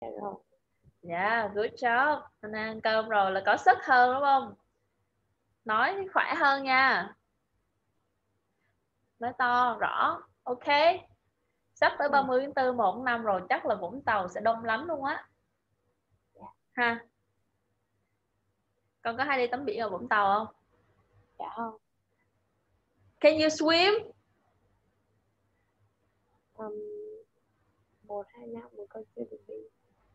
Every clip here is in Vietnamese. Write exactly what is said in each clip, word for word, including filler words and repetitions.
Dạ rồi. Yeah, good job. Hôm nay ăn cơm rồi là có sức hơn đúng không? Nói khỏe hơn nha. Nói to, rõ. Ok. Sắp tới ba mươi tháng tư, một tháng năm rồi, chắc là Vũng Tàu sẽ đông lắm luôn á. Ha. Con có hay đi tắm biển ở Vũng Tàu không? Dạ không. Can you swim? Um, một hai năm mà con chưa được đi.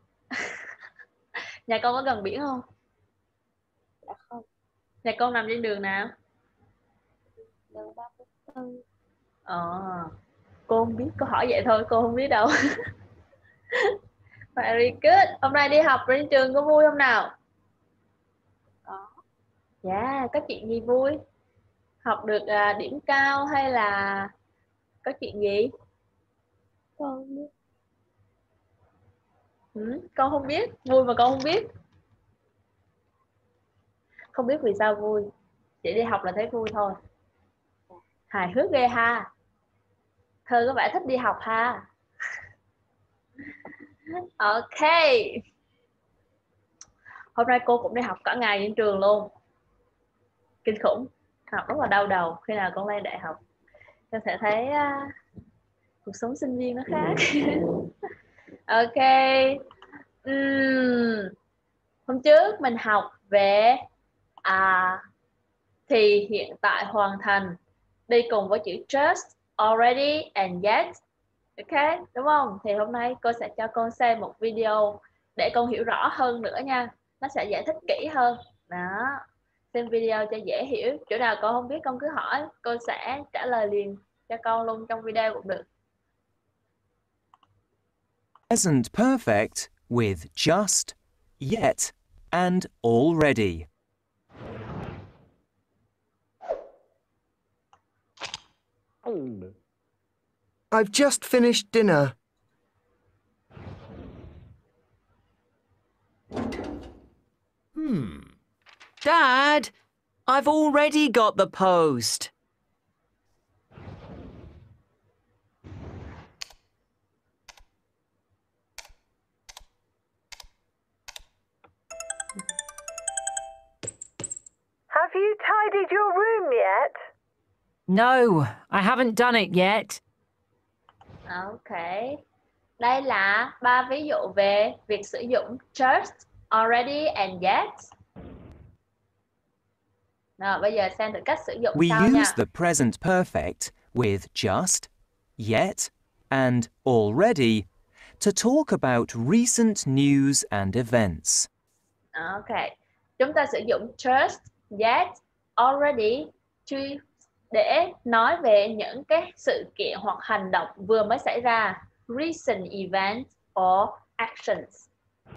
Nhà con có gần biển không? Dạ không. Nhà con nằm trên đường nào? Đường ba mươi tư. Ờ. Cô không biết, cô hỏi vậy thôi, cô không biết đâu. Very good. Hôm nay đi học trên trường có vui không nào? Có. Dạ, yeah, có chuyện gì vui? Học được uh, điểm cao hay là có chuyện gì? Con không biết. Ừ, con không biết, vui mà con không biết. Không biết vì sao vui. Chỉ đi học là thấy vui thôi. Hài hước ghê ha. Thơ có vẻ thích đi học ha. Ok. Hôm nay cô cũng đi học cả ngày trên trường luôn. Kinh khủng. Học rất là đau đầu khi nào con lên đại học. Con sẽ thấy uh, cuộc sống sinh viên nó khác. Ok. Uhm. Hôm trước mình học về à, thì hiện tại hoàn thành đi cùng với chữ just, already and yet. Ok, đúng không? Thì hôm nay cô sẽ cho con xem một video để con hiểu rõ hơn nữa nha. Nó sẽ giải thích kỹ hơn. Đó. Xem video cho dễ hiểu. Chỗ nào con không biết con cứ hỏi, cô sẽ trả lời liền cho con luôn trong video cũng được. Present perfect with just, yet, and already. I've just finished dinner. Hmm. Dad, I've already got the post. Have you tidied your room yet? No, I haven't done it yet. Ok. Đây là ba ví dụ về việc sử dụng just, already and yet. Nào, bây giờ xem thử cách sử dụng We sao use nha. the present perfect with just, yet, and already to talk about recent news and events. Ok. Chúng ta sử dụng just, yet, already to để nói về những cái sự kiện hoặc hành động vừa mới xảy ra, recent events or actions.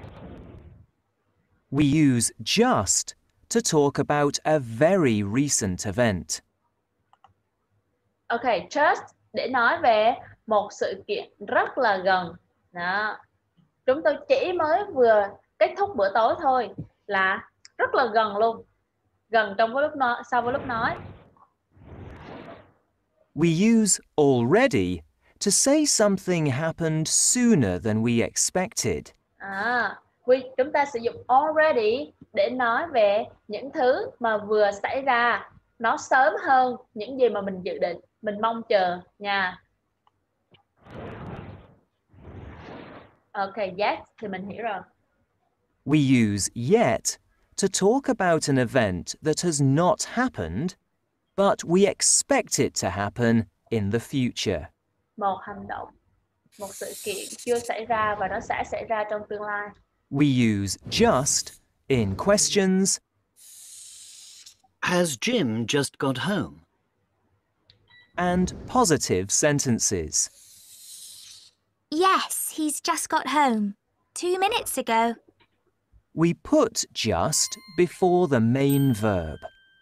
We use just to talk about a very recent event. Ok, just để nói về một sự kiện rất là gần. Đó. Chúng tôi chỉ mới vừa kết thúc bữa tối thôi là rất là gần luôn. Gần trong với lúc nói, so với lúc nói. We use already to say something happened sooner than we expected. À, we, chúng ta sử dụng already để nói về những thứ mà vừa xảy ra, nó sớm hơn những gì mà mình dự định, mình mong chờ nha. Ok, yes thì mình hiểu rồi. We use yet to talk about an event that has not happened, but we expect it to happen in the future. Một hành động, một sự kiện chưa xảy ra và nó sẽ xảy ra trong tương lai. We use just in questions. Has Jim just got home? And positive sentences. Yes, he's just got home. Two minutes ago. We put just before the main verb.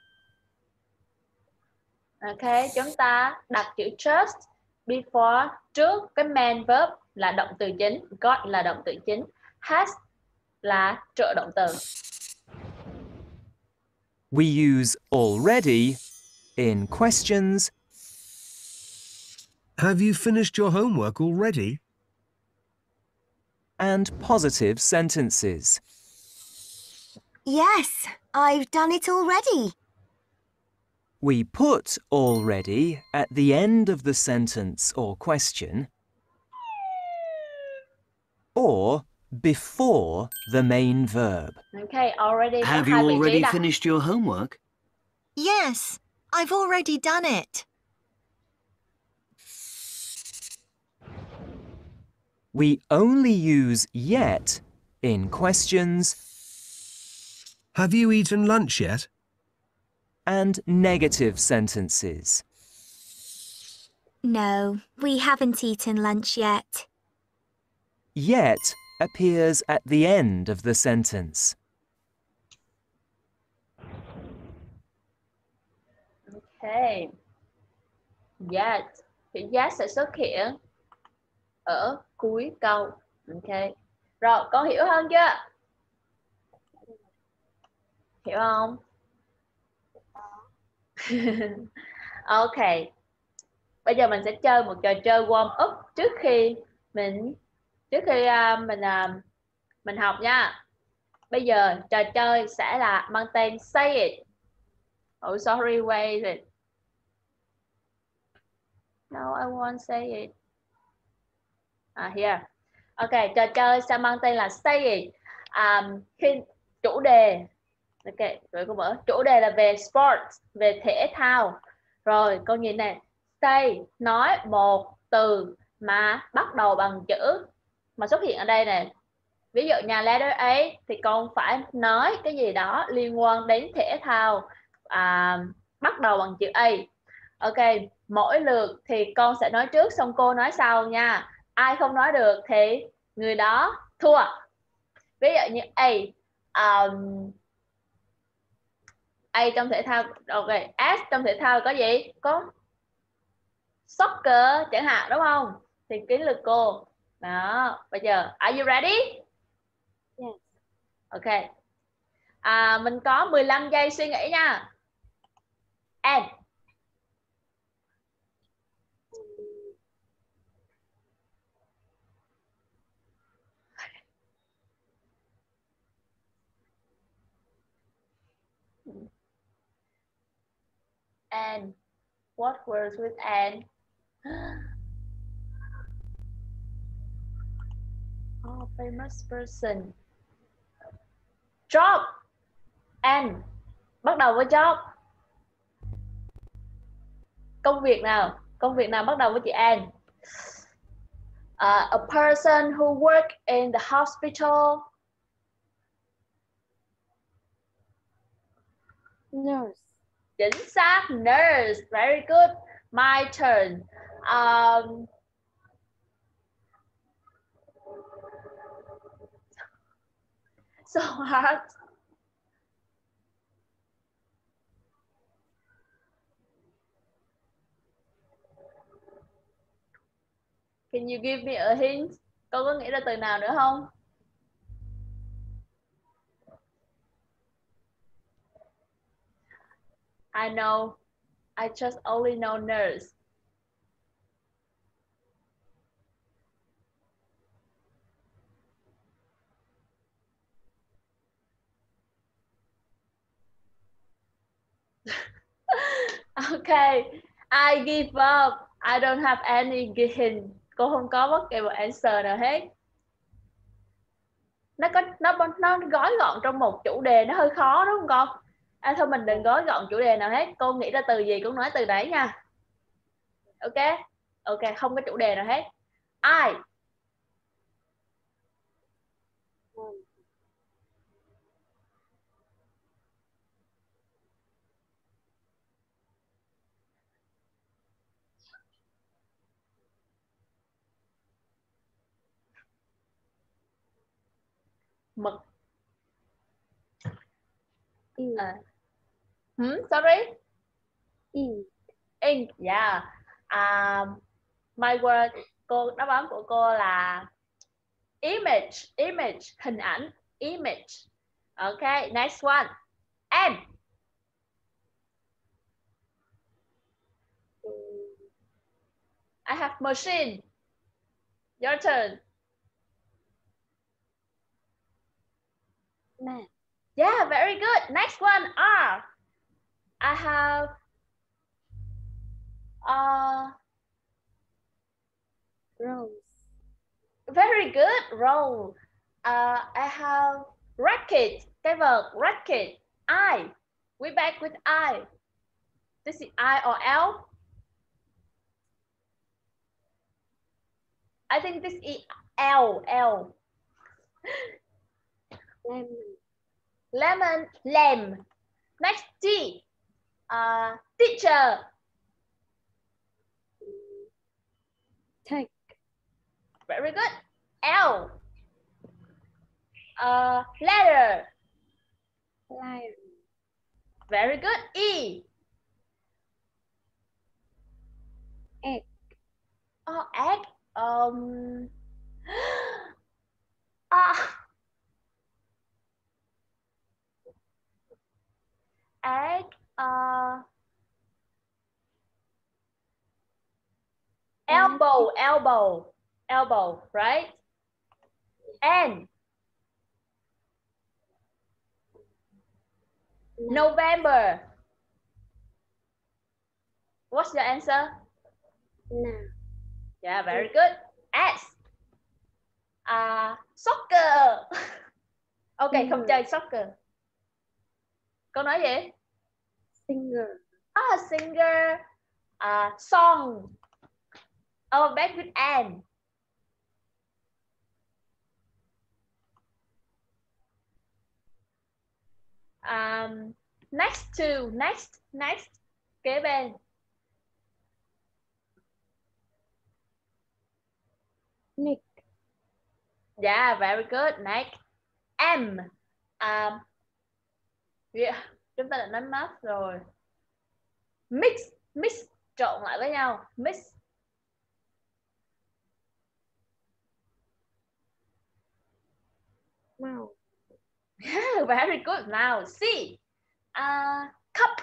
Ok, chúng ta đặt chữ just before trước cái main verb là động từ chính, got là động từ chính, has là trợ động từ. We use already in questions. Have you finished your homework already? and positive sentences. Yes, I've done it already. We put already at the end of the sentence or question, or before the main verb. Okay, already có Have hai you vị trí already đặt. finished your homework? Yes, I've already done it. We only use yet in questions Have you eaten lunch yet? and negative sentences. No, we haven't eaten lunch yet. Yet appears at the end of the sentence. Okay. Yet. Chữ yet sẽ xuất hiện ở cuối câu. Ok. Rồi, con hiểu hơn chưa? Hiểu không? Ok. Bây giờ mình sẽ chơi một trò chơi warm up trước khi mình trước khi uh, mình uh, mình học nha. Bây giờ trò chơi sẽ là mang tên Say It. Oh sorry, wait it. No, I won't say it. À, here. Ok, trò chơi sẽ mang tên là Say It. Um, khi chủ đề, ok, rồi cô mở. Chủ đề là về sports, về thể thao. Rồi, con nhìn này. Say, nói một từ mà bắt đầu bằng chữ mà xuất hiện ở đây này. Ví dụ nhà letter A thì con phải nói cái gì đó liên quan đến thể thao à, bắt đầu bằng chữ A. Ok, mỗi lượt thì con sẽ nói trước xong cô nói sau nha. Ai không nói được thì người đó thua. Ví dụ như A, um, A trong thể thao, ok, S trong thể thao có gì? Có soccer chẳng hạn đúng không? Thì đến lượt cô. Đó, bây giờ are you ready? Yes. Ok. À, mình có mười lăm giây suy nghĩ nha. And and what words with and? Oh, famous person. Job. And bắt đầu với job. Công việc nào? Công việc nào bắt đầu với chữ and? Uh, a person who work in the hospital. Nurse. Chính xác, nurse. Very good. My turn. Um, so hard. Can you give me a hint? Con có nghĩ ra từ nào nữa không? I know. I just only know nurse. Okay, I give up. I don't have any hint. Cô không có bất kỳ một answer nào hết. Nó có nó nó gói gọn trong một chủ đề, nó hơi khó đúng không con? À, thôi mình đừng gói gọn chủ đề nào hết. Cô nghĩ ra từ gì cũng nói từ đấy nha. Ok, ok, không có chủ đề nào hết. I. Mực. À. Hmm, sorry. Ink. Ink, yeah. Um, my word, cô đáp án của cô là image, image, hình ảnh, image. Okay, next one. And. I have machine. Your turn. Math. Yeah, very good. Next one, R. I have uh Rose. very good. Roll. Uh, I have racket. Cái vợt racket. I. We back with I. This is I or L? I think this is L. L. Lemon. Lemon. Lem. Next T. Uh, teacher. Take. Very good. L. Uh, letter. Lion. Very good. E. Egg. Oh, egg. Um. Ah. Egg. Uh. Elbow. Elbow. Elbow. Right. N. November. What's your answer? Now. Yeah, very good. S. Uh, soccer. Ok, không chơi soccer. Câu nói gì? Singer. Ah, singer. Uh, song. Oh, back with N. Um, next to, next, next. Kế bên. Nick. Yeah, very good. Next. M. Um, yeah. Chúng ta đã nói math rồi. Mix. Mix. Trộn lại với nhau. Mix. Mouse. Yeah, very good. Now, C. Uh, cup.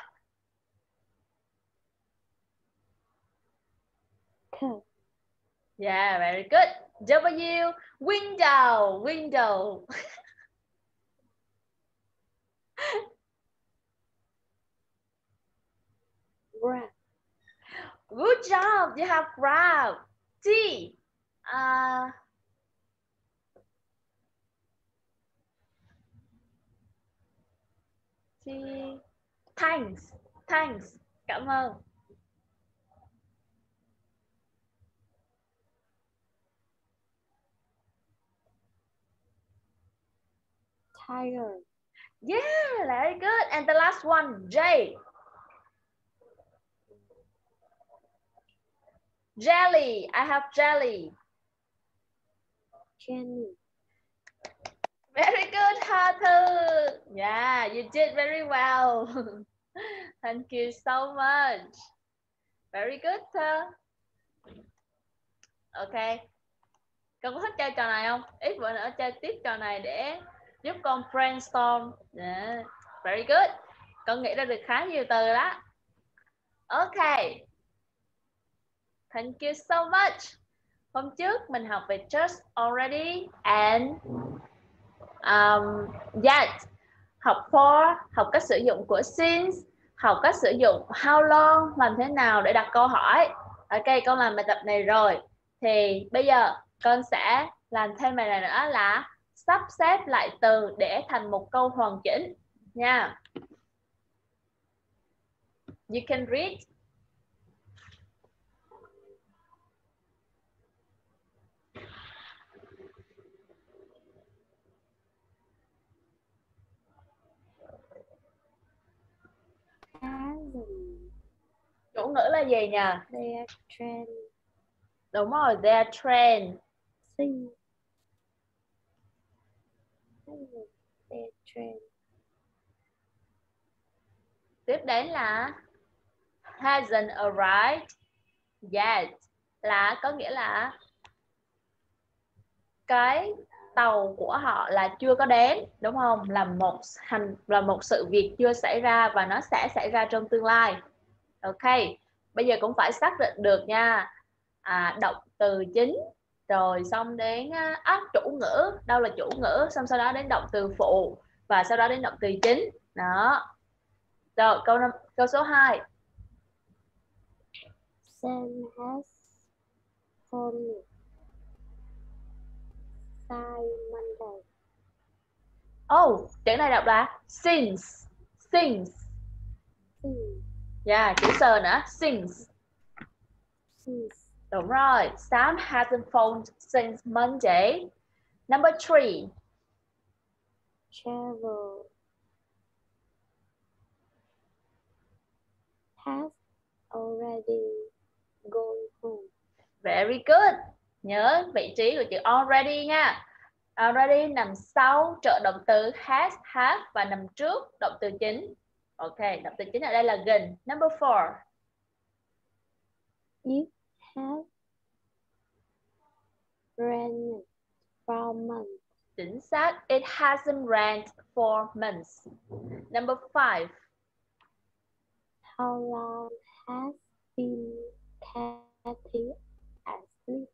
Cup. Yeah, very good. W. Window. Window. Grab. Good job. You have grab. T. Uh, T. Thanks. Thanks. Cảm ơn. Tiger. Yeah, very good. And the last one, J. Jelly. I have jelly. Jenny. Very good, Hà Thư. Yeah, you did very well. Thank you so much. Very good, Thư. Ok. Con có thích chơi trò này không? Ít bữa nữa chơi tiếp trò này để giúp con brainstorm. Yeah. Very good. Con nghĩ ra được khá nhiều từ đó. Ok. Thank you so much. Hôm trước mình học về just, already and um, yet. Học for, học cách sử dụng của since, học cách sử dụng how long, làm thế nào để đặt câu hỏi. Ok, con làm bài tập này rồi. Thì bây giờ con sẽ làm thêm bài này nữa là sắp xếp lại từ để thành một câu hoàn chỉnh nha. You can read. Chủ ngữ là gì nhỉ? Their trend. Đúng rồi, their trend. Sing. Their trend. Tiếp đến là hasn't arrived yet, là có nghĩa là cái tàu của họ là chưa có đến, đúng không? Là một hành là một sự việc chưa xảy ra và nó sẽ xảy ra trong tương lai. Ok, bây giờ cũng phải xác định được nha. À, động từ chính, rồi xong đến áp chủ ngữ, đâu là chủ ngữ, xong sau đó đến động từ phụ, và sau đó đến động từ chính. Đó. Rồi, câu năm, câu số hai. Sam has phone by Monday. Oh, chữ này đọc là since. Since. Since. Yeah, chữ sờ nữa. Since. Since. Đúng rồi. Sam hasn't phoned since Monday. Number three. Travel. Has already gone home. Very good. Nhớ vị trí của chữ already nha. Already nằm sau trợ động từ has, have và nằm trước động từ chính. Ok, động từ chính ở đây là gần. Number four. It has rained for months. Chính xác. It hasn't rained for months. Number five. How long has been Kathy asleep?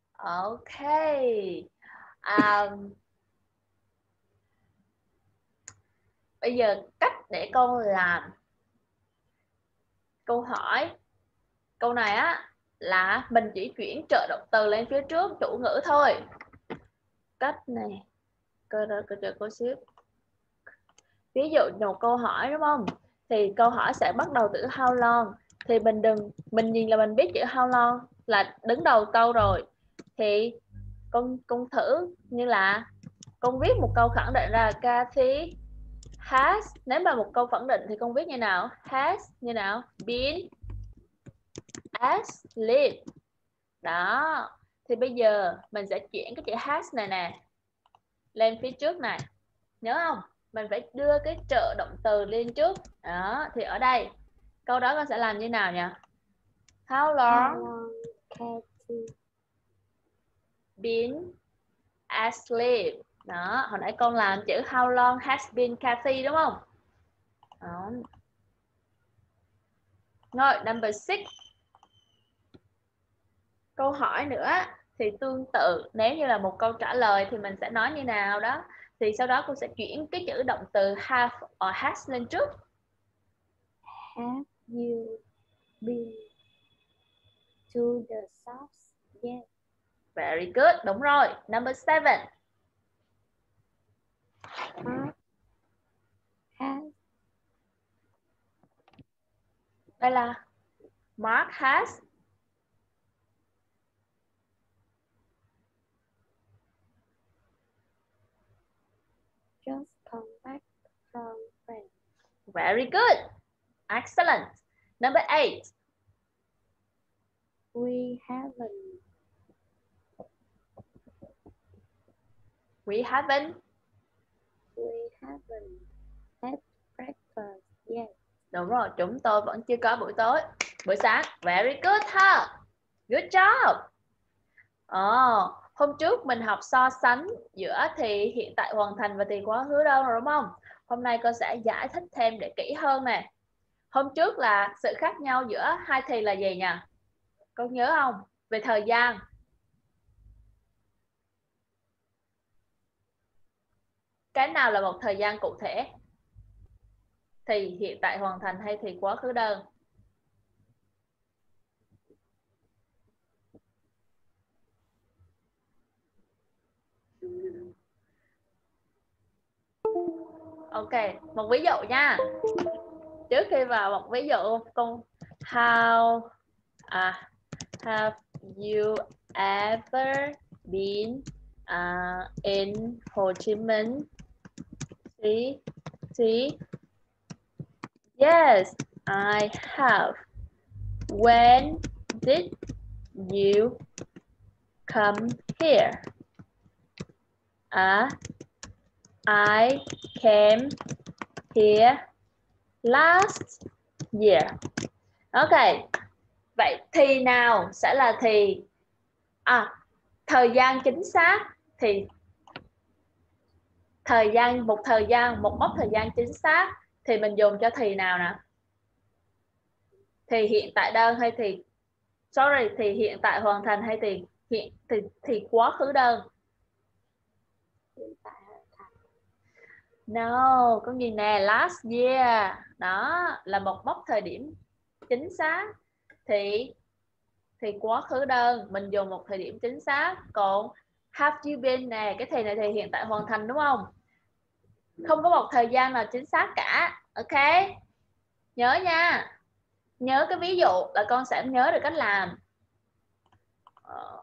Ok. Um, bây giờ cách để con làm câu hỏi. Câu này á là mình chỉ chuyển trợ động từ lên phía trước chủ ngữ thôi. Cách này. Cơ cơ cơ cô xíu. Ví dụ một câu hỏi đúng không? Thì câu hỏi sẽ bắt đầu từ how long. Thì mình đừng mình nhìn là mình biết chữ how long là đứng đầu câu rồi. Thì con con thử như là con viết một câu khẳng định ra Kathy has, nếu mà một câu khẳng định thì con viết như nào? Has như nào? Been asleep. Đó. Thì bây giờ mình sẽ chuyển cái chữ has này nè lên phía trước này. Nhớ không? Mình phải đưa cái trợ động từ lên trước. Đó, thì ở đây câu đó con sẽ làm như nào nhỉ? How long, How long Kathy been asleep. Đó, hồi nãy con làm chữ how long has been Kathy đúng không? Đó. Rồi, number six. Câu hỏi nữa thì tương tự, nếu như là một câu trả lời thì mình sẽ nói như nào đó. Thì sau đó cô sẽ chuyển cái chữ động từ have or has lên trước. have you been to the shops yet? Very good, đúng rồi. Number seven. Mark has Đây là Mark has just come back from France. Very good. Excellent. Number eight. We haven't We haven't we haven't had breakfast yet. Đúng rồi, chúng tôi vẫn chưa có buổi tối, buổi sáng. Very good ha. Good job. Oh, hôm trước mình học so sánh giữa thì hiện tại hoàn thành và thì quá khứ đâu rồi đúng không? Hôm nay cô sẽ giải thích thêm để kỹ hơn nè. Hôm trước là sự khác nhau giữa hai thì là gì nhỉ? Con nhớ không? Về thời gian. Cái nào là một thời gian cụ thể? Thì hiện tại hoàn thành hay thì quá khứ đơn? Ok, một ví dụ nha. Trước khi vào một ví dụ, con how à, have you ever been uh, in Hồ Chí Minh City? Yes, I have. When did you come here? À, I came here last year. Ok. Vậy thì nào sẽ là thì à, thời gian chính xác thì thời gian một thời gian một mốc thời gian chính xác thì mình dùng cho thì nào nè? Thì hiện tại đơn hay thì sorry thì hiện tại hoàn thành hay thì hiện thì thì quá khứ đơn? Hiện tại hoàn thành. No, con gì nè, last year. Đó là một mốc thời điểm chính xác. Thì thì quá khứ đơn mình dùng một thời điểm chính xác. Còn have you been nè, cái thì này thì hiện tại hoàn thành đúng không? Không có một thời gian nào chính xác cả. Ok, nhớ nha. Nhớ cái ví dụ là con sẽ nhớ được cách làm. Ờ.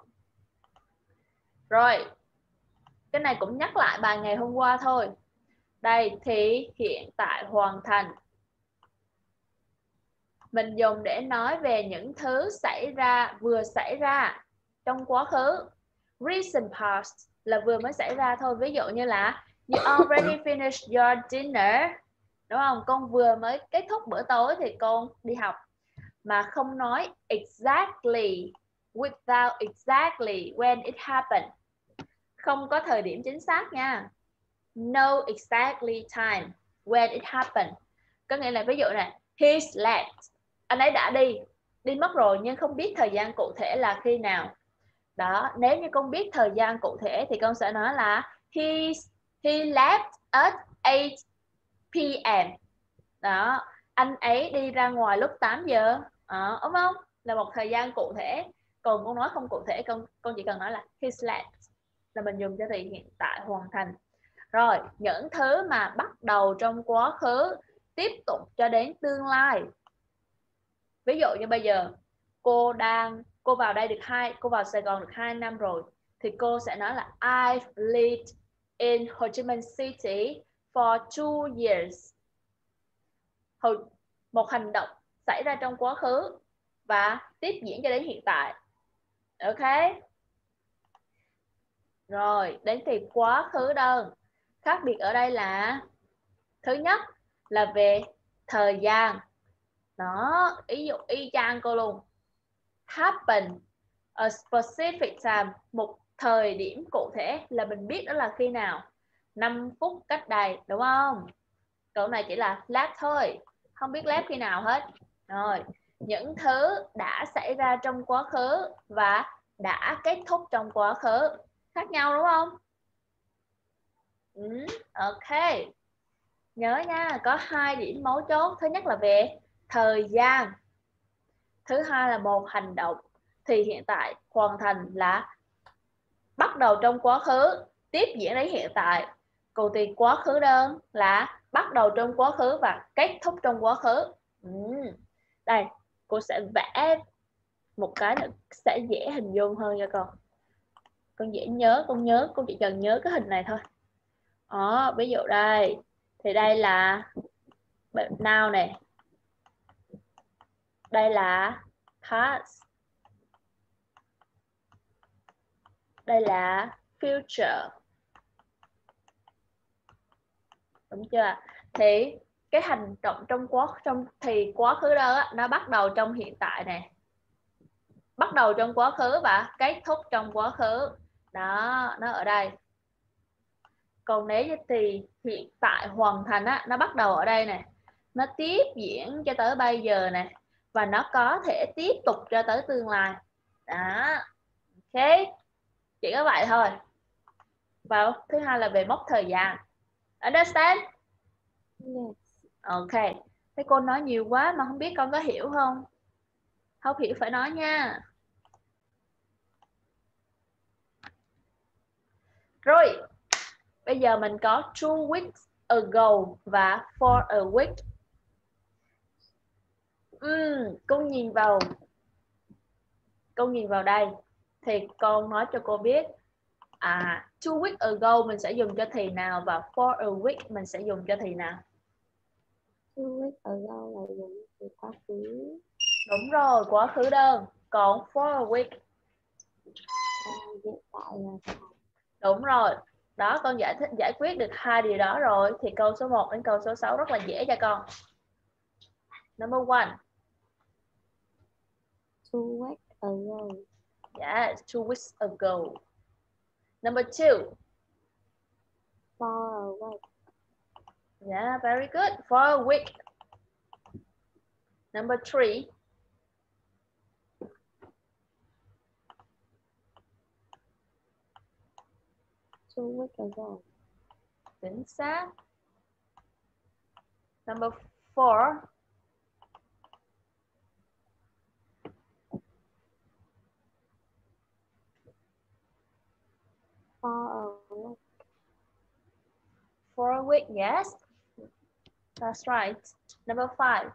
Rồi, cái này cũng nhắc lại bài ngày hôm qua thôi. Đây thì hiện tại hoàn thành mình dùng để nói về những thứ xảy ra, vừa xảy ra trong quá khứ. Recent past là vừa mới xảy ra thôi. Ví dụ như là you already finished your dinner, đúng không? Con vừa mới kết thúc bữa tối thì con đi học. Mà không nói exactly, without exactly when it happened. Không có thời điểm chính xác nha. No exactly time when it happened. Có nghĩa là ví dụ này, he's left, anh ấy đã đi, đi mất rồi nhưng không biết thời gian cụ thể là khi nào. Đó, nếu như con biết thời gian cụ thể thì con sẽ nói là he he left at eight p m. Đó, anh ấy đi ra ngoài lúc tám giờ. Đó, đúng không? Là một thời gian cụ thể. Còn con nói không cụ thể, con con chỉ cần nói là he left là mình dùng cho thì hiện tại hoàn thành. Rồi, những thứ mà bắt đầu trong quá khứ tiếp tục cho đến tương lai. Ví dụ như bây giờ cô đang cô vào đây được hai cô vào Sài Gòn được hai năm rồi thì cô sẽ nói là I've lived in Ho Chi Minh City for two years. Một hành động xảy ra trong quá khứ và tiếp diễn cho đến hiện tại. Ok. Rồi, đến thì quá khứ đơn. Khác biệt ở đây là thứ nhất là về thời gian. Đó, ý dụ y chang cô luôn. Happen a specific time, một thời điểm cụ thể là mình biết đó là khi nào. năm phút cách đây, đúng không? Câu này chỉ là left thôi, không biết left khi nào hết. Rồi, những thứ đã xảy ra trong quá khứ và đã kết thúc trong quá khứ. Khác nhau đúng không? Ừ, ok. Nhớ nha, có hai điểm mấu chốt. Thứ nhất là về thời gian. Thứ hai là một hành động. Thì hiện tại hoàn thành là bắt đầu trong quá khứ, tiếp diễn đến hiện tại. Còn thì quá khứ đơn là bắt đầu trong quá khứ và kết thúc trong quá khứ. Ừ. Đây, cô sẽ vẽ một cái nữa sẽ dễ hình dung hơn cho con. Con dễ nhớ, con nhớ, con chỉ cần nhớ cái hình này thôi. Đó, ví dụ đây. Thì đây là now này. Đây là past. Đây là future. Đúng chưa? Thì cái hành động trong quá trong thì quá khứ đó nó bắt đầu trong hiện tại này. Bắt đầu trong quá khứ và kết thúc trong quá khứ. Đó, nó ở đây. Còn nếu như thì hiện tại hoàn thành á, nó bắt đầu ở đây này. Nó tiếp diễn cho tới bây giờ này. Và nó có thể tiếp tục cho tới tương lai. Đó. Ok. Chỉ có vậy thôi. Và thứ hai là về mốc thời gian. Understand? Yes. Ok. Thế cô nói nhiều quá mà không biết con có hiểu không? Không hiểu phải nói nha. Rồi. Bây giờ mình có two weeks ago và for a week. Uhm, con nhìn vào Con nhìn vào đây. Thì con nói cho cô biết. À, two weeks ago mình sẽ dùng cho thì nào và for a week mình sẽ dùng cho thì nào? Two weeks ago là dùng từ quá khứ. Đúng rồi, quá khứ đơn. Còn for a week À, hiện tại là đúng rồi. Đó, con giải thích giải quyết được hai điều đó rồi thì câu số một đến câu số sáu rất là dễ cho con. Number one. two weeks ago. Yes, two weeks ago. Number two. For a week. Yeah, very good. For a week. Number three. Two weeks ago. Chính xác. Number four. For a week. For a week, yes. That's right. Number five.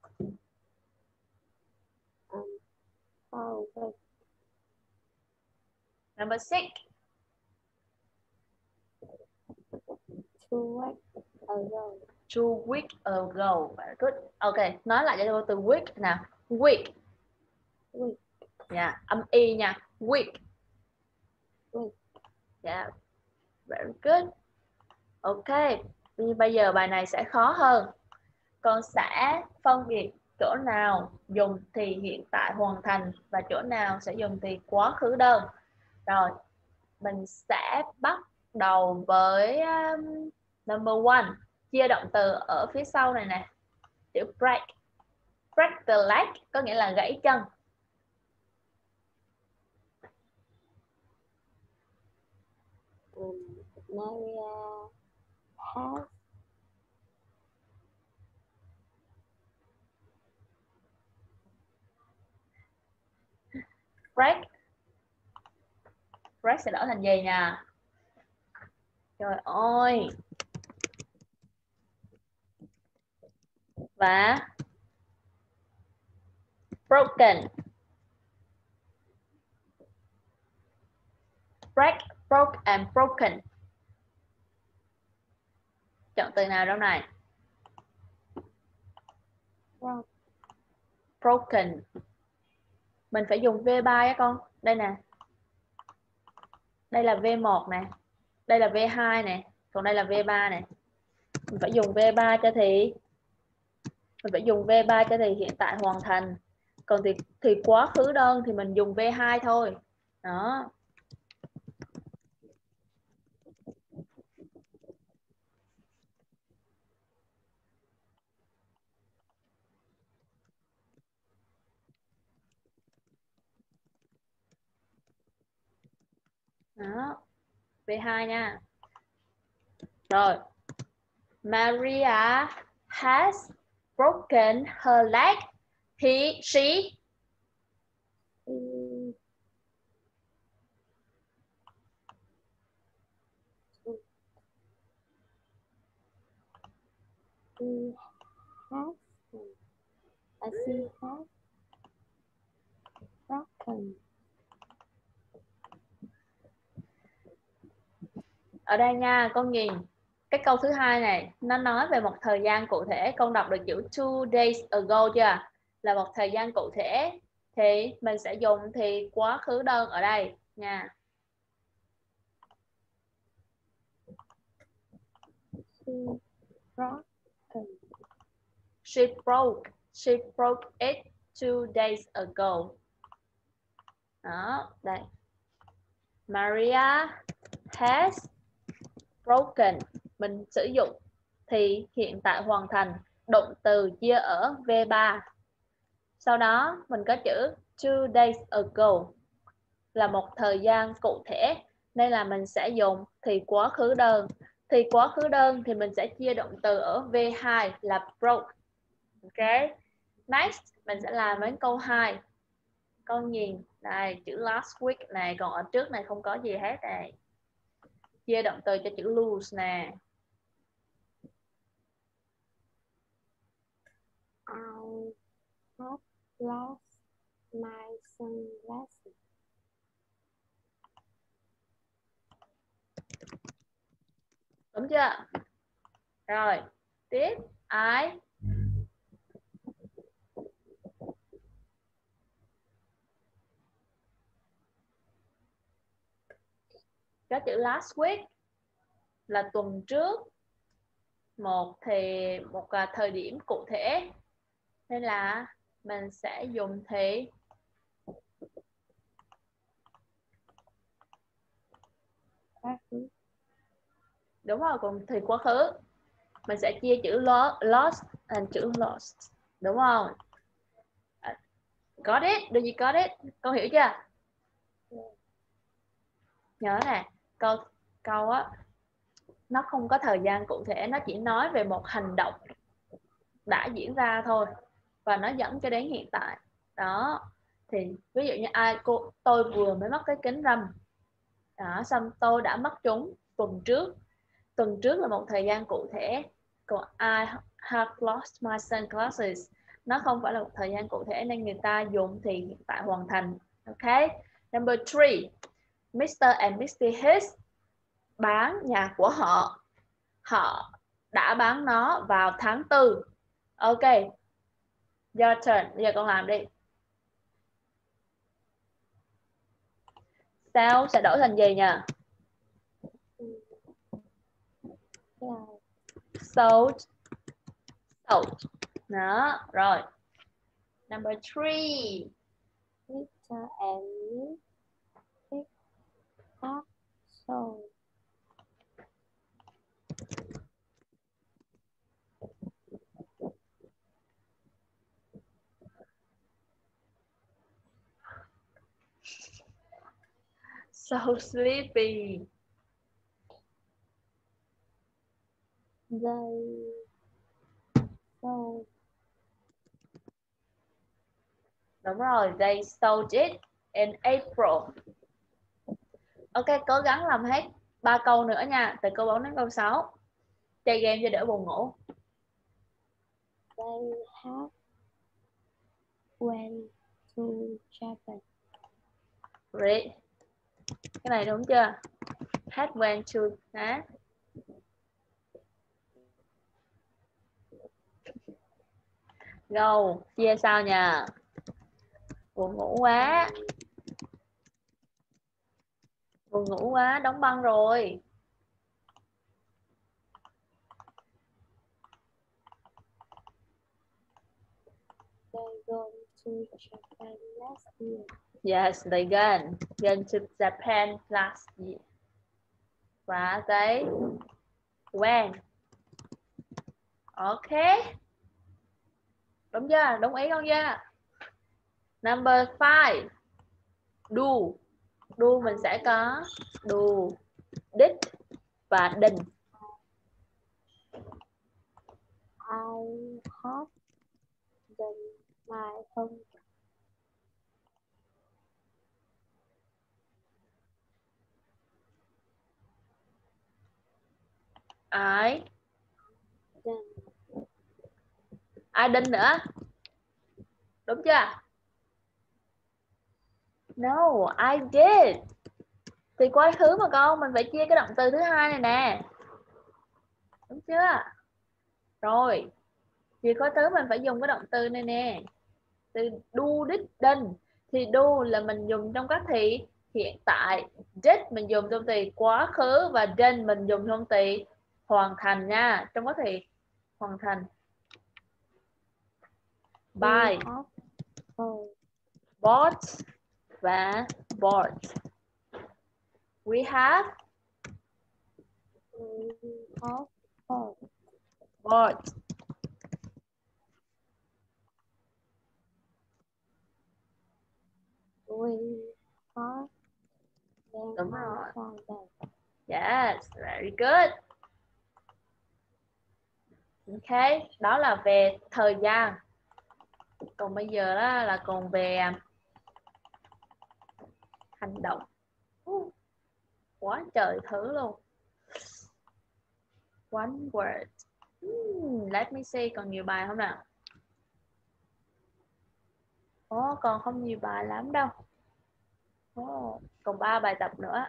Um, for a week. Number six. Two weeks ago. Two weeks ago. Very good. Ok, nói lại cho tôi từ week nào. Week. Week. Yeah, âm y nha. Week. Week. Yeah. Very good. Ok, bây giờ bài này sẽ khó hơn. Con sẽ phân biệt chỗ nào dùng thì hiện tại hoàn thành và chỗ nào sẽ dùng thì quá khứ đơn. Rồi, mình sẽ bắt đầu với um, number one. Chia động từ ở phía sau này nè. Chữ break. Break the leg có nghĩa là gãy chân. Um, Maria has Break. Break sẽ đổi thành gì nè? Trời ơi. Và broken. Break, broke and broken. Chọn từ nào đâu này? broke. Broken. Mình phải dùng vê ba á con. Đây nè. Đây là vê một nè. Đây là vê hai nè. Còn đây là vê ba nè. Mình phải dùng vê ba cho thì mình phải dùng vê ba cho thì hiện tại hoàn thành. Còn thì thì quá khứ đơn thì mình dùng vê hai thôi. Đó. Đó. vê hai nha. Rồi. Maria has broken her leg. He, she He, he has a she has broken. Ở đây nha, con nhìn cái câu thứ hai này nó nói về một thời gian cụ thể. Con đọc được chữ two days ago chưa? Là một thời gian cụ thể thì mình sẽ dùng thì quá khứ đơn ở đây nha. She broken. She broke. She broke it two days ago. Đó, đây. Maria has broken. Mình sử dụng thì hiện tại hoàn thành động từ chia ở vê ba. Sau đó mình có chữ two days ago là một thời gian cụ thể nên là mình sẽ dùng thì quá khứ đơn. Thì quá khứ đơn thì mình sẽ chia động từ ở vê hai là broke. Ok. Next mình sẽ làm đến câu hai. Con nhìn đây chữ last week này, còn ở trước này không có gì hết này. Chia động từ cho chữ lose nè. I have lost my sunglasses. Đúng chưa? Rồi, tiếp I có chữ last week là tuần trước. Một thì một thời điểm cụ thể nên là mình sẽ dùng thì đúng rồi, còn thì quá khứ mình sẽ chia chữ lost and chữ lost, đúng không? Got it? Do you got it? Con hiểu chưa? Nhớ nè, câu câu á nó không có thời gian cụ thể, nó chỉ nói về một hành động đã diễn ra thôi và nó dẫn cho đến hiện tại. Đó, thì ví dụ như ai cô tôi vừa mới mất cái kính râm, đó, xong tôi đã mất chúng tuần trước. Tuần trước là một thời gian cụ thể, còn I have lost my sunglasses nó không phải là một thời gian cụ thể nên người ta dùng thì hiện tại hoàn thành. Ok. Number three, Mister and Missus Hicks bán nhà của họ. Họ đã bán nó vào tháng tư. Ok. Your turn. Bây giờ con làm đi. Sao sẽ đổi thành gì nhỉ? Sold. Sold. Đó, rồi. Number three. Mister and Missus have sold. So sleepy. They sold. Đúng rồi, they sold it in April. Ok, cố gắng làm hết ba câu nữa nha, từ câu bốn đến câu sáu. Chơi game cho đỡ buồn ngủ. They have went to Japan. Read. Cái này đúng chưa? Had went to hả? Go, chia sao nha. Buồn ngủ quá. Buồn ngủ quá, đóng băng rồi. They gone to Japan last year. Yes, they gone. Gone to Japan last year. Và cái when. Ok. Đúng chưa? Đúng ý không chưa? Number five. Do. Do mình sẽ có do, did và didn't. I have done my homework. I Done. I didn't nữa. Đúng chưa? No, I did. Thì quá khứ mà con, mình phải chia cái động từ thứ hai này nè. Đúng chưa? Rồi. Vì quá khứ mình phải dùng cái động từ này nè. Từ do, did, done. Thì do là mình dùng trong các thì hiện tại. Did mình dùng trong thì quá khứ. Và done mình dùng trong thì hoàn thành nha. Trong các thì hoàn thành. Buy, We have bought. bought và bought. We have We have bought. bought. We have done Đúng my rồi. homework. Yes, very good. Ok, đó là về thời gian. Còn bây giờ đó là còn về hành động. Uh, quá trời thứ luôn. One word. Hmm, let me see, còn nhiều bài không nào? Ồ, oh, còn không nhiều bài lắm đâu. Ồ, oh, còn ba bài tập nữa.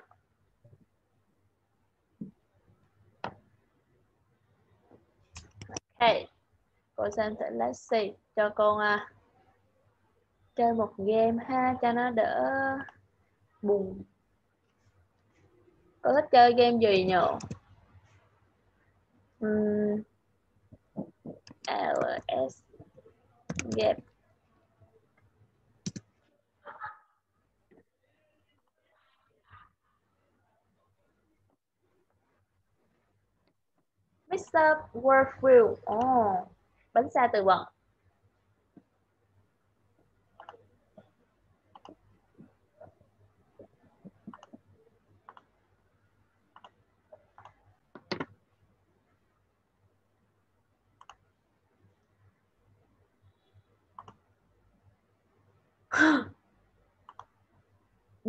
Ok, cô xem thử, let's see. Cho con uh, chơi một game ha, cho nó đỡ buồn. Cô thích chơi game gì nhờ? Um, L S game. mixer word wheel. Oh, bánh xe từ vựng.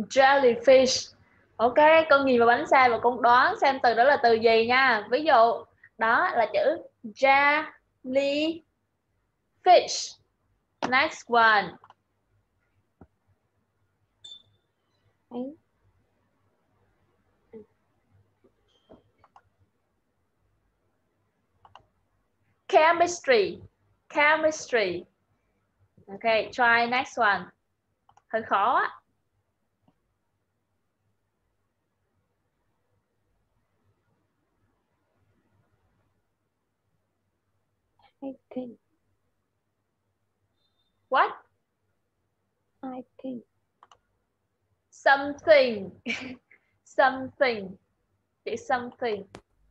Jellyfish. Ok, con nhìn vào bánh xe và con đoán xem từ đó là từ gì nha. Ví dụ đó là chữ jellyfish. Next one. Ấy. Chemistry. Chemistry. Ok, try next one. Hơi khó á. Hiking. What? Hiking. Something. Something. Chữ something.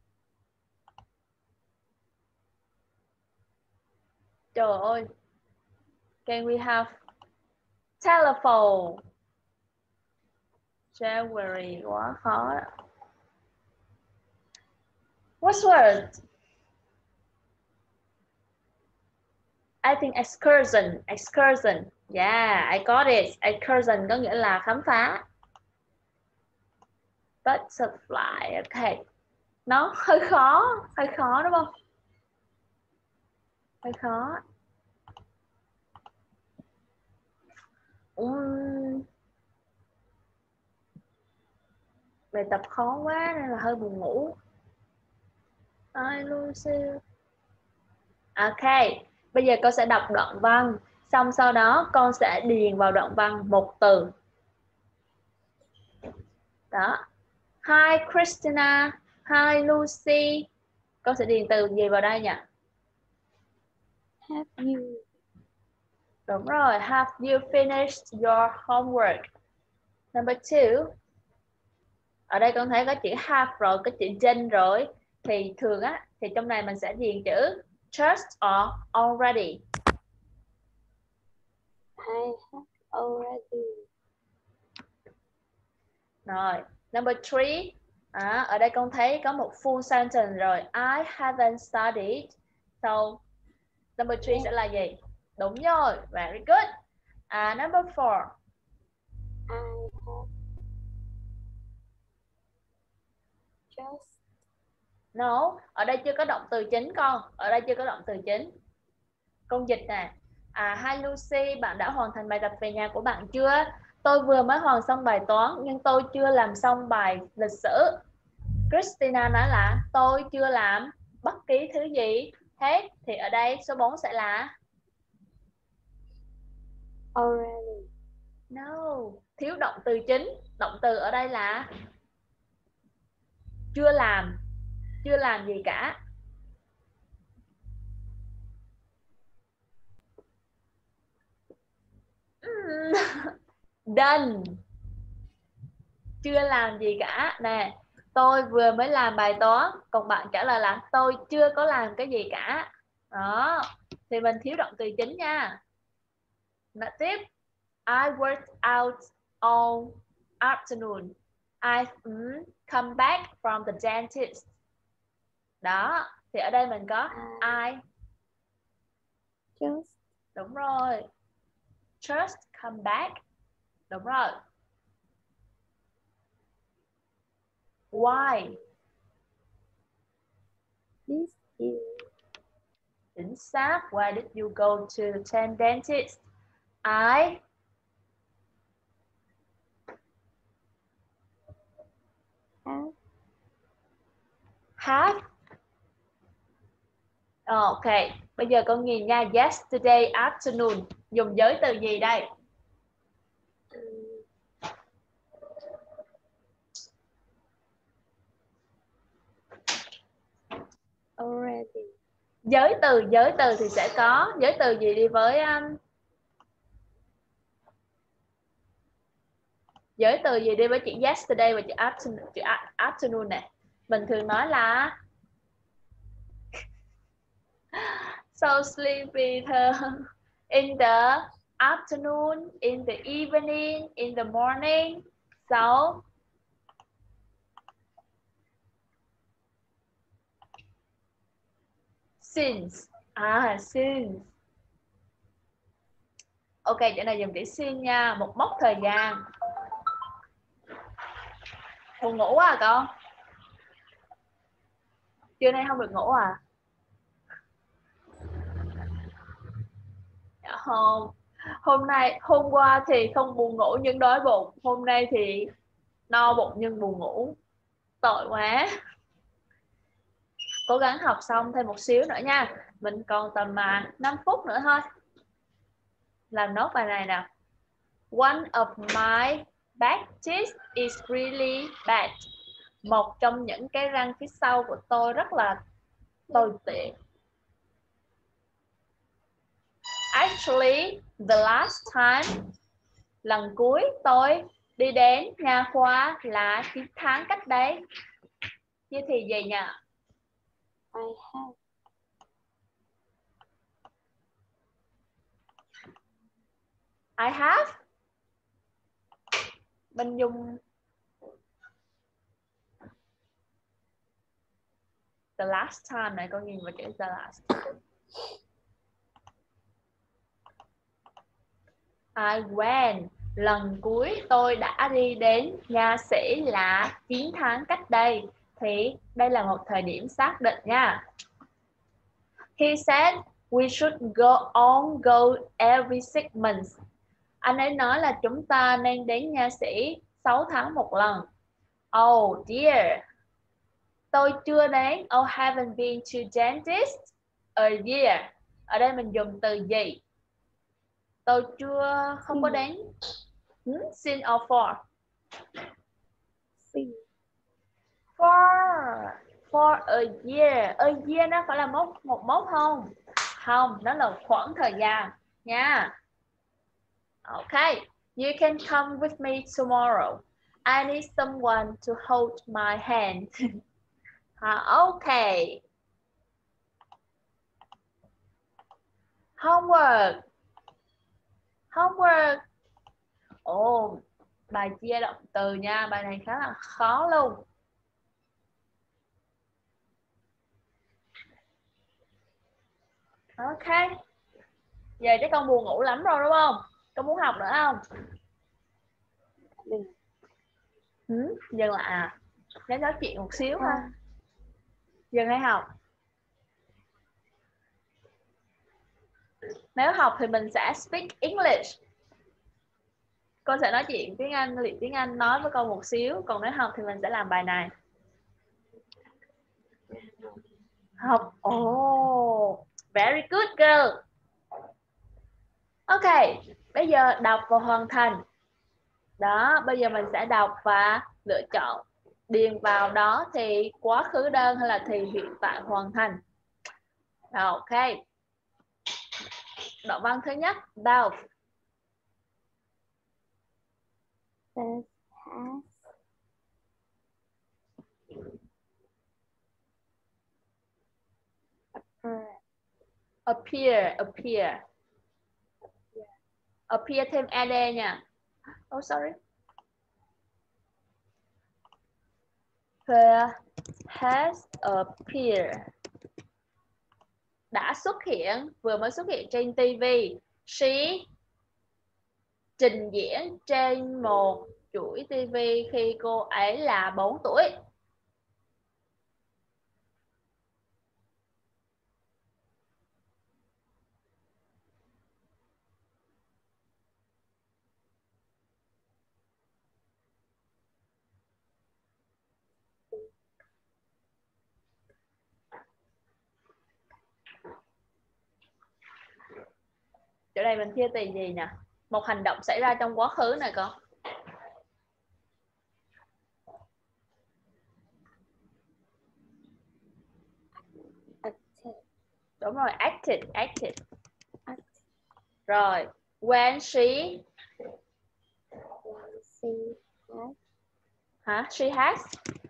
Trời ơi. Can we have telephone? Jewelry quá khó đó. What's word? I think excursion. Excursion. Yeah, I got it. Excursion có nghĩa là khám phá. Butterfly. Ok. Nó hơi khó. Hơi khó đúng không? Hơi khó. Um, bài tập khó quá nên là hơi buồn ngủ. I lose you. Ok, bây giờ con sẽ đọc đoạn văn, xong sau đó con sẽ điền vào đoạn văn một từ. Đó. Hi Christina, hi Lucy. Con sẽ điền từ gì vào đây nhỉ? Have you? Đúng rồi, have you finished your homework? Number two. Ở đây con thấy có chữ have rồi, có chữ done rồi. Thì thường á, thì trong này mình sẽ điền chữ just or already. I have already. Rồi, number three. À, ở đây con thấy có một full sentence rồi. I haven't studied. So, number three sẽ là gì? Đúng rồi, very good. À, number four. I have just. No, ở đây chưa có động từ chính con. Ở đây chưa có động từ chính. Con dịch nè. À, hi Lucy, bạn đã hoàn thành bài tập về nhà của bạn chưa? Tôi vừa mới hoàn xong bài toán nhưng tôi chưa làm xong bài lịch sử. Christina nói là tôi chưa làm bất kỳ thứ gì hết. Thì ở đây số bốn sẽ là Already. no, thiếu động từ chính. Động từ ở đây là chưa làm. Chưa làm gì cả. Done. Chưa làm gì cả. Nè, tôi vừa mới làm bài toán. Còn bạn trả lời là tôi chưa có làm cái gì cả. Đó. Thì mình thiếu động từ chính nha. Nói tiếp. I worked out all afternoon. I um, come back from the dentist. Đó. Thì ở đây mình có I. Just. Đúng rồi. Just come back. Đúng rồi. Why? This is. Chính xác. Why did you go to the dentist? I Have. have. Ok. Bây giờ con nhìn nha. Yesterday afternoon. Dùng giới từ gì đây? Already. Giới từ, giới từ thì sẽ có giới từ gì đi với um, giới từ gì đi với chữ yesterday và chữ afternoon, chữ afternoon này. Mình thường nói là so sleepy in the afternoon, in the evening, in the morning. So since. À, since. Ok, chỗ này dùng chữ since nha, một mốc thời gian. Buồn ngủ quá à con? Trưa nay không được ngủ à? Không. Hôm nay, hôm qua thì không buồn ngủ nhưng đói bụng. Hôm nay thì no bụng nhưng buồn ngủ. Tội quá. Cố gắng học xong thêm một xíu nữa nha. Mình còn tầm mà năm phút nữa thôi. Làm nốt bài này nào. One of my back teeth is really bad. Một trong những cái răng phía sau của tôi rất là tồi tệ. Actually, the last time, lần cuối tôi đi đến nha khoa là chín tháng cách đấy. Như thì gì nhỉ? I have. I have. Mình dùng the last time này, con nhìn vào chữ the last time. I went. Lần cuối tôi đã đi đến nha sĩ là chín tháng cách đây. Thì đây là một thời điểm xác định nha. He said we should go on go every six months. Anh ấy nói là chúng ta nên đến nha sĩ sáu tháng một lần. Oh dear. Tôi chưa đến. Oh, haven't been to dentist a year. Ở đây mình dùng từ gì? Tôi chưa không có đến. Hmm? Since or for? Since. For. For a year. A year nó phải là mốc, một mốc không? Không, nó là khoảng thời gian nha. Okay. You can come with me tomorrow. I need someone to hold my hand. Okay. Homework. Homework. Ồ, oh, bài chia động từ nha. Bài này khá là khó luôn. Ok. Giờ chắc con buồn ngủ lắm rồi đúng không? Con muốn học nữa không? Đừng. Ừ, dừng lại à? Để nói chuyện một xíu ha. Dừng hay học? Nếu học thì mình sẽ speak English. Con sẽ nói chuyện tiếng Anh, luyện tiếng Anh, nói với con một xíu. Còn nếu học thì mình sẽ làm bài này. Học. Oh, very good girl. Ok, bây giờ đọc và hoàn thành. Đó, bây giờ mình sẽ đọc và lựa chọn. Điền vào đó thì quá khứ đơn hay là thì hiện tại hoàn thành. Rồi, ok. Đoạn văn thứ nhất, đọc. This has. Appear, appear. Appear thêm ed nha. Oh, sorry. There has appeared. Đã xuất hiện, vừa mới xuất hiện trên ti vi. She trình diễn trên một chuỗi ti vi khi cô ấy là bốn tuổi. Chỗ này mình chia từ gì nè? Một hành động xảy ra trong quá khứ này con. Acted. Đúng rồi, acted, acted. acted. Rồi, when she When she has. hả? She has.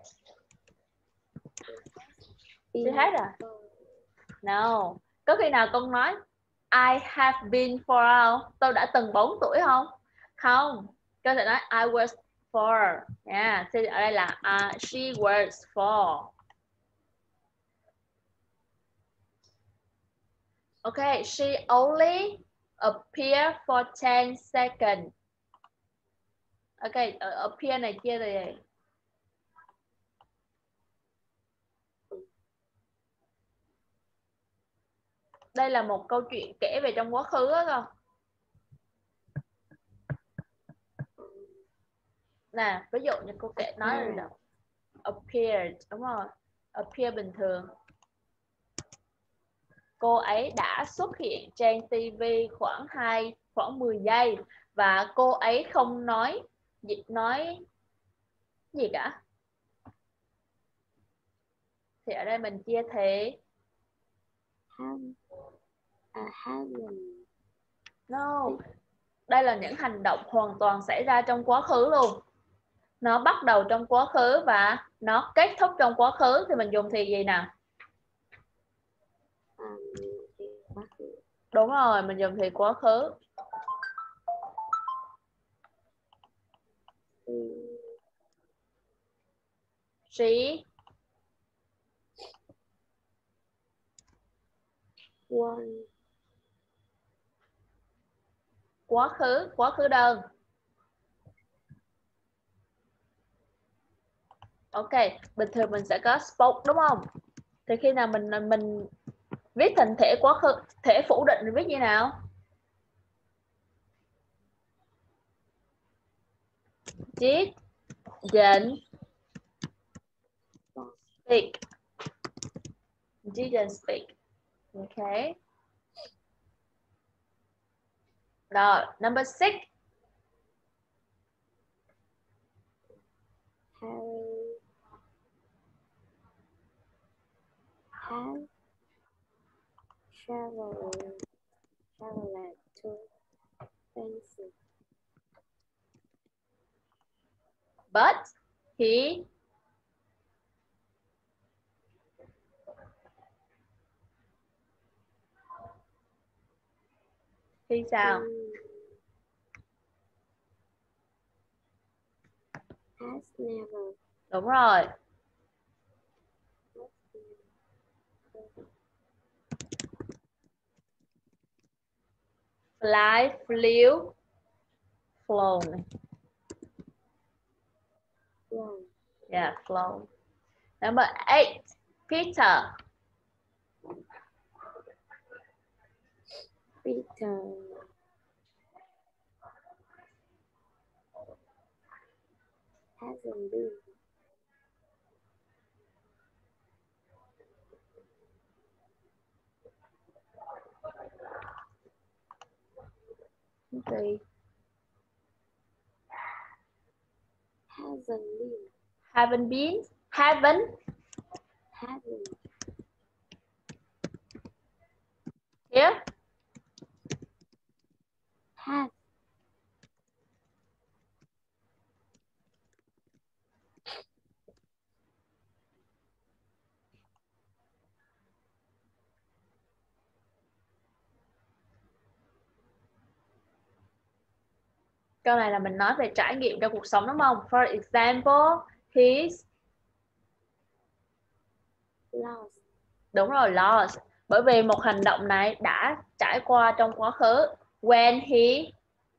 She has à? No. Có khi nào con nói I have been for không? Tôi đã từng bốn tuổi không? Không. Con sẽ nói I was four. Yeah. Thì ở đây là uh, she was four. Okay. She only appeared for ten seconds. Okay. Appear này chia từ gì? Đây là một câu chuyện kể về trong quá khứ á con. Nè, ví dụ như cô kể nói là appeared, đúng rồi. Appear bình thường. Cô ấy đã xuất hiện trên ti vi khoảng hai khoảng mười giây và cô ấy không nói gì nói gì cả. Thì ở đây mình chia thế. Have, uh, haven't. No. Đây là những hành động hoàn toàn xảy ra trong quá khứ luôn. Nó bắt đầu trong quá khứ và nó kết thúc trong quá khứ thì mình dùng thì gì nào? Um, thì quá khứ. Đúng rồi, mình dùng thì quá khứ. She, She won. quá khứ, quá khứ đơn. Ok, bình thường mình sẽ có spoke đúng không? Thì khi nào mình mình viết thành thể quá khứ, thể phủ định thì viết như nào? Did, didn't speak. Didn't speak. Ok. Rồi, number six. Harry have traveled traveled to France. But he He sao? Has never. Đúng rồi. Fly, flew, flown. Flown. Yeah, flown. Number eight. Peter. Peter hasn't been. Gì? Hasn't been. Haven't been. Haven't. Haven't. Here. Have. Câu này là mình nói về trải nghiệm trong cuộc sống đúng không? For example, he's Lost. đúng rồi, lost. Bởi vì một hành động này đã trải qua trong quá khứ. When he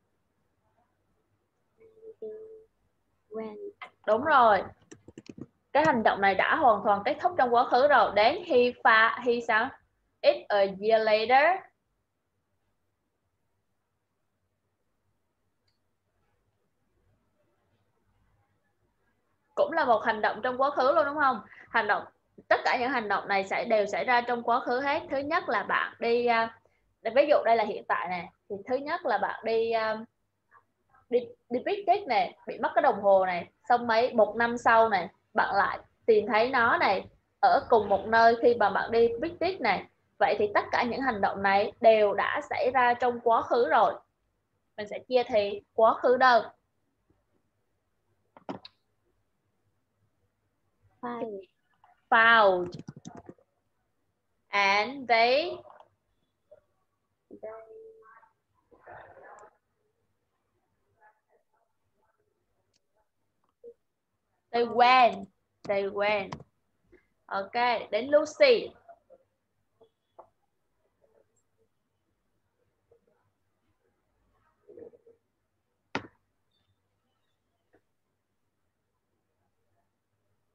When. đúng rồi. Cái hành động này đã hoàn toàn kết thúc trong quá khứ rồi. Đến he fa he sao? It's a year later. Cũng là một hành động trong quá khứ luôn đúng không? Hành động tất cả những hành động này sẽ đều xảy ra trong quá khứ hết. Thứ nhất là bạn đi uh, ví dụ đây là hiện tại này, thì thứ nhất là bạn đi uh, đi đi picnic này, bị mất cái đồng hồ này, xong mấy một năm sau này bạn lại tìm thấy nó này ở cùng một nơi khi mà bạn đi picnic này. Vậy thì tất cả những hành động này đều đã xảy ra trong quá khứ rồi. Mình sẽ chia thì quá khứ đơn. Found. Found. And they They. They went. They went. Ok, đến Lucy.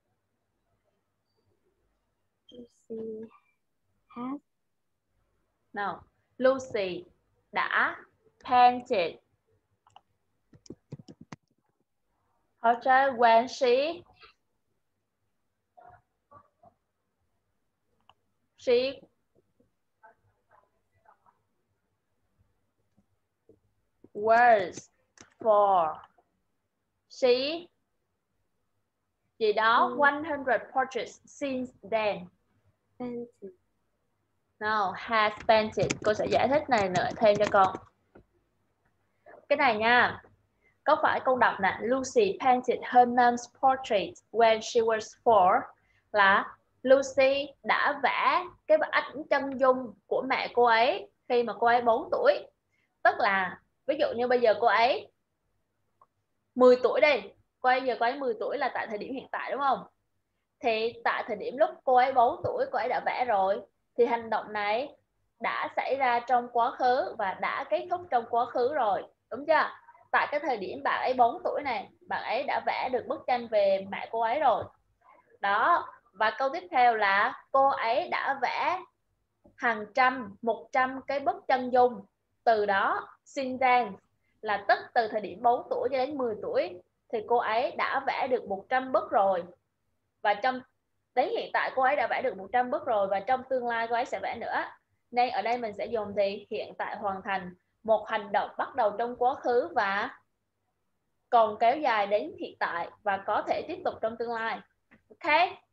Lucy has Nào, Lucy đã painted. How to when she she was for she gì đó Ừ. one hundred portraits since then. Painted. No, has painted. Cô sẽ giải thích này nữa thêm cho con. Cái này nha. Có phải câu đọc nè, Lucy painted her mom's portrait when she was four, là Lucy đã vẽ cái ảnh chân dung của mẹ cô ấy khi mà cô ấy bốn tuổi. Tức là ví dụ như bây giờ cô ấy mười tuổi đi, cô ấy giờ cô ấy mười tuổi là tại thời điểm hiện tại đúng không? Thì tại thời điểm lúc cô ấy bốn tuổi cô ấy đã vẽ rồi, thì hành động này đã xảy ra trong quá khứ và đã kết thúc trong quá khứ rồi, đúng chưa? Tại cái thời điểm bạn ấy bốn tuổi này, bạn ấy đã vẽ được bức tranh về mẹ cô ấy rồi. Đó, và câu tiếp theo là cô ấy đã vẽ hàng trăm, một trăm cái bức chân dung. Từ đó, since then là tức từ thời điểm bốn tuổi cho đến mười tuổi thì cô ấy đã vẽ được một trăm bức rồi. Và trong đến hiện tại cô ấy đã vẽ được một trăm bức rồi và trong tương lai cô ấy sẽ vẽ nữa. Nên ở đây mình sẽ dùng thì hiện tại hoàn thành, một hành động bắt đầu trong quá khứ và còn kéo dài đến hiện tại và có thể tiếp tục trong tương lai. Ok?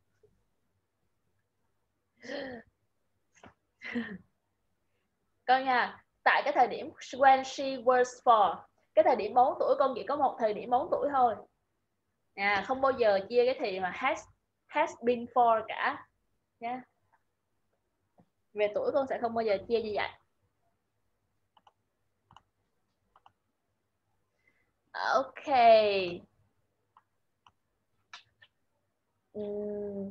Con nha, tại cái thời điểm when she was four, cái thời điểm bốn tuổi con chỉ có một thời điểm bốn tuổi thôi. À, không bao giờ chia cái thì mà has has been for cả nha. Về tuổi con sẽ không bao giờ chia như vậy. Okay. Mm.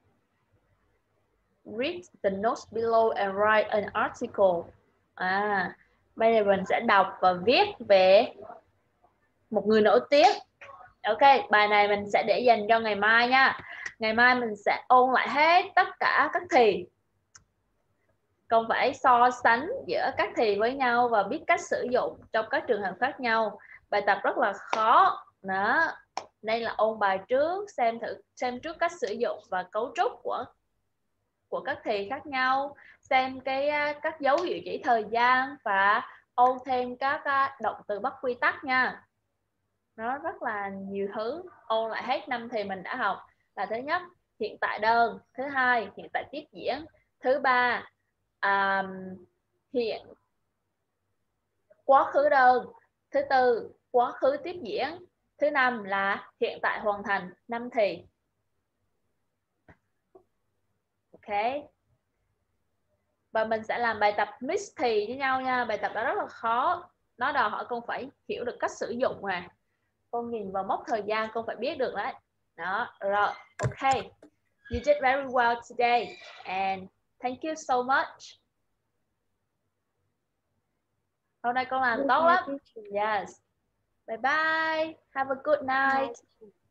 Read the notes below and write an article. À, bây giờ mình sẽ đọc và viết về một người nổi tiếng. Ok, bài này mình sẽ để dành cho ngày mai nha. Ngày mai mình sẽ ôn lại hết tất cả các thì. Con phải so sánh giữa các thì với nhau và biết cách sử dụng trong các trường hợp khác nhau. Bài tập rất là khó. Đó. Đây là ôn bài trước, xem thử xem trước cách sử dụng và cấu trúc của của các thì khác nhau, xem cái các dấu hiệu chỉ thời gian và ôn thêm các động từ bắt quy tắc nha. Nó rất là nhiều thứ, ôn lại hết năm thì mình đã học. Là thứ nhất, hiện tại đơn. Thứ hai, hiện tại tiếp diễn. Thứ ba, um, hiện quá khứ đơn. Thứ tư, quá khứ tiếp diễn. Thứ năm là hiện tại hoàn thành, năm thì. Ok. Và mình sẽ làm bài tập mix thì với nhau nha. Bài tập đó rất là khó. Nó đòi hỏi con phải hiểu được cách sử dụng mà. Con nhìn vào mốc thời gian con phải biết được đấy. Đó, rồi, ok. You did very well today and thank you so much. Hôm nay con làm tốt lắm. Yes. Bye bye. Have a good night.